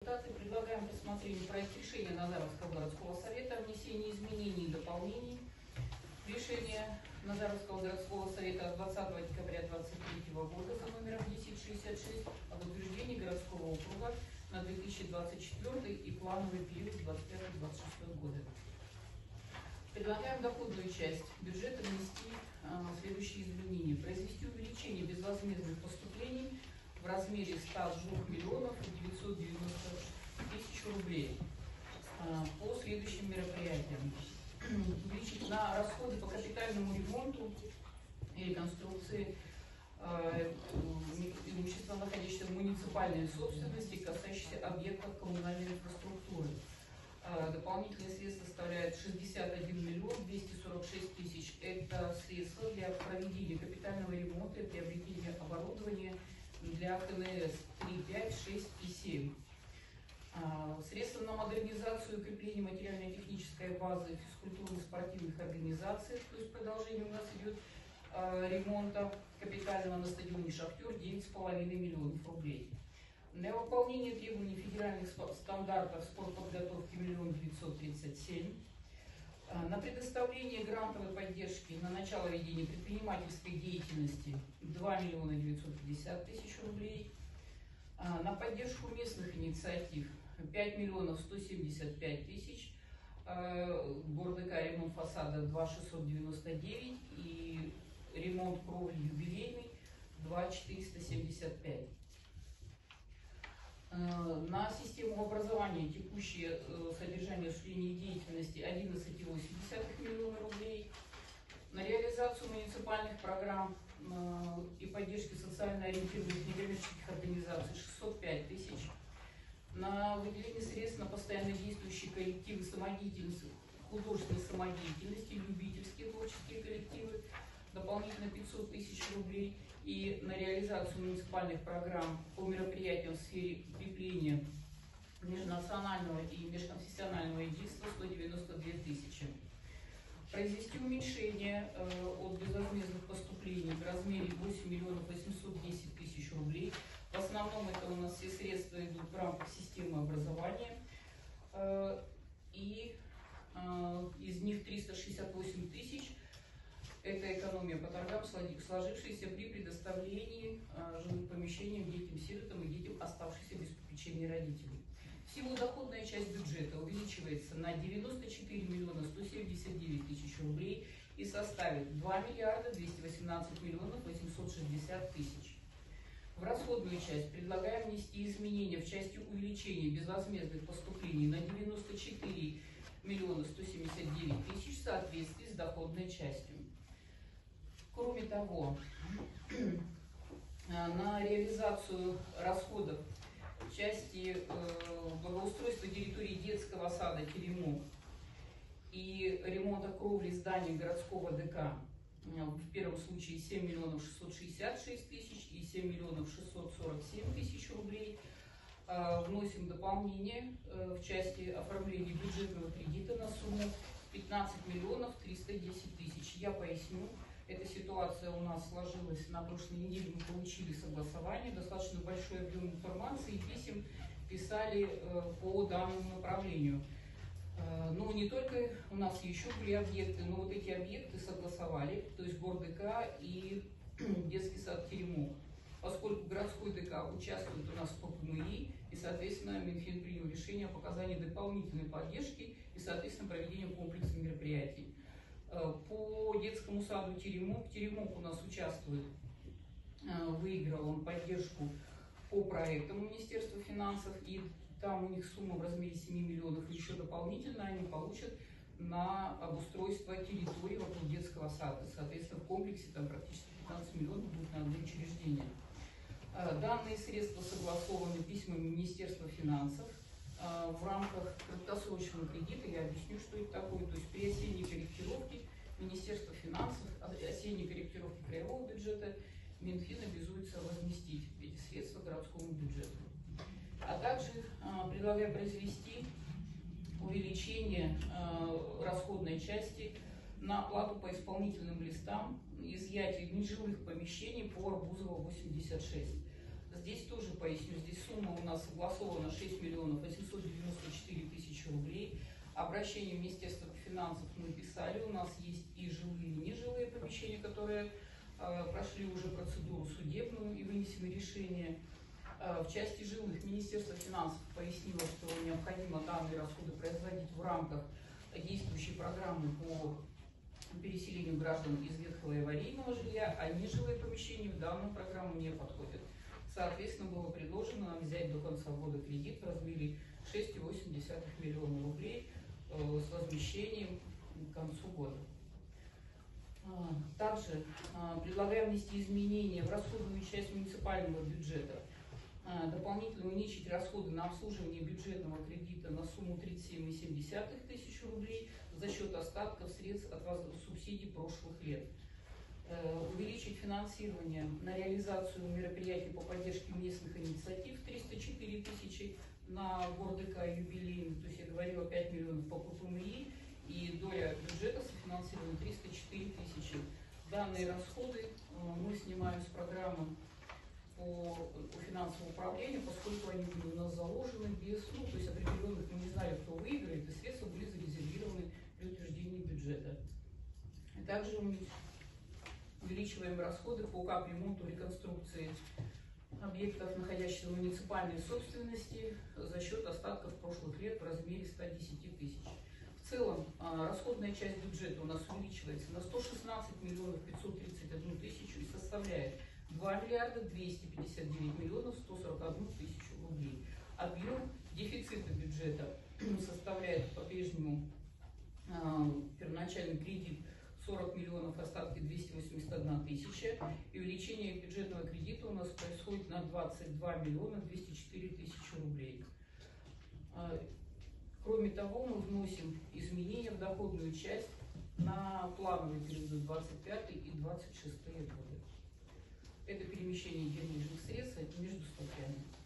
депутаты, предлагаем рассмотрение проект решения Назаровского городского совета о внесении изменений и дополнений в решение Назаровского городского совета от 20 декабря 2023 года за номером 1066 об утверждении городского округа на 2024 и плановый период 25-26 года. Предлагаем доходную часть бюджета внести следующие изменения. Произвести увеличение безвозмездных поступлений в размере 102 миллионов 990 тысяч рублей по следующим мероприятиям. Увеличить на расходы по капитальному ремонту и реконструкции имущества, находящегося в муниципальной собственности, касающихся объектов коммунальной инфраструктуры. Дополнительные средства составляют 61 миллион 246 тысяч. Это средства для проведения капитального ремонта и приобретения оборудования для КНС 3, 5, 6 и 7. Средства на модернизацию и укрепление материально-технической базы физкультурно-спортивных организаций, то есть продолжение у нас идет ремонта капитального на стадионе «Шахтер» 9,5 миллионов рублей. На выполнение требований федеральных стандартов спортподготовки 1 937 000. На предоставление грантовой поддержки на начало ведения предпринимательской деятельности 2 950 000 рублей. На поддержку местных инициатив 5 175 000. ГорДК ремонт фасада 2 699 и ремонт кровли юбилейный 2 475. На систему образования текущее содержание осуществления деятельности 11,8 миллиона рублей. На реализацию муниципальных программ и поддержки социально ориентированных некоммерческих организаций 605 000. На выделение средств на постоянно действующие коллективы самодеятельности, художественной самодеятельности, любительские творческие коллективы дополнительно 500 000 рублей. И на реализацию муниципальных программ по мероприятиям в сфере укрепления межнационального и межконфессионального единства 192 000. Произвести уменьшение от безвозмездных поступлений в размере 8 810 000 рублей. В основном это у нас все средства идут в рамках системы образования. И из них 368 000 это экономия по торгам, сложившаяся при предоставлении жилых помещений детям-сиротам и детям, оставшихся без попечения родителей. Всего доходная часть бюджета увеличивается на 94 179 000 рублей и составит 2 218 860 000. В расходную часть предлагаем внести изменения в части увеличения безвозмездных поступлений на 94 179 000 в соответствии с доходной частью. Кроме того, на реализацию расходов в части благоустройства территории детского сада «Теремок» и ремонта кровли зданий городского ДК в первом случае 7 666 000 и 7 647 000 рублей. Вносим дополнение в части оформления бюджетного кредита на сумму 15 310 000. Я поясню. Эта ситуация у нас сложилась на прошлой неделе, мы получили согласование, достаточно большой объем информации, и писем писали по данному направлению. Но не только у нас еще были объекты, но вот эти объекты согласовали, то есть ГорДК и детский сад «Теремок». Поскольку городской ДК участвует у нас в ППМИ, и, соответственно, Минфин принял решение о показании дополнительной поддержки и, соответственно, проведению комплекса мероприятий. По детскому саду «Теремок». «Теремок» у нас участвует, выиграл он поддержку по проектам Министерства финансов, и там у них сумма в размере 7 миллионов, и еще дополнительно они получат на обустройство территории вокруг детского сада. Соответственно, в комплексе там практически 15 миллионов будет на одно учреждение. Данные средства согласованы письмами Министерства финансов в рамках краткосрочного кредита. Я объясню, что это такое. То есть при осенней корректировке Министерства финансов, осенней корректировке краевого бюджета, Минфин обязуется возместить эти средства городскому бюджету. А также предлагаю произвести увеличение расходной части на оплату по исполнительным листам изъятие нежилых помещений по Арбузова 86. Здесь тоже поясню, здесь сумма у нас согласована 6 миллионов 894 тысячи рублей. Обращение в Министерство финансов мы писали, у нас есть и жилые, и нежилые помещения, которые прошли уже процедуру судебную и вынесены решения. В части жилых Министерство финансов пояснило, что необходимо данные расходы производить в рамках действующей программы по переселению граждан из ветхого и аварийного жилья, а нежилые помещения в данную программу не подходят. Соответственно, было предложено взять до конца года кредит в размере 6,8 миллиона рублей с возмещением к концу года. Также предлагаем внести изменения в расходную часть муниципального бюджета. Дополнительно увеличить расходы на обслуживание бюджетного кредита на сумму 37,7 тысяч рублей за счет остатков средств от субсидий прошлых лет. Увеличить финансирование на реализацию мероприятий по поддержке местных инициатив 304 тысячи на ГорДК юбилейный, то есть я говорила 5 миллионов по КПМИ, и доля бюджета софинансирована 304 тысячи. Данные расходы мы снимаем с программы по финансовому управлению, поскольку они были у нас заложены без, то есть определенных, мы не знали, кто выиграет, и средства были зарезервированы при утверждении бюджета. И также увеличиваем расходы по капремонту, реконструкции объектов, находящихся в муниципальной собственности, за счет остатков прошлых лет в размере 110 тысяч. В целом, расходная часть бюджета у нас увеличивается на 116 миллионов 531 тысячу и составляет 2 миллиарда 259 миллионов 141 тысячу рублей. Объем дефицита бюджета составляет по-прежнему первоначальный кредит 40 миллионов, остатки 281 тысяча. И увеличение бюджетного кредита у нас происходит на 22 миллиона 204 тысячи рублей. Кроме того, мы вносим изменения в доходную часть на плановый период 25 и 26 годы. Это перемещение денежных средств между статьями.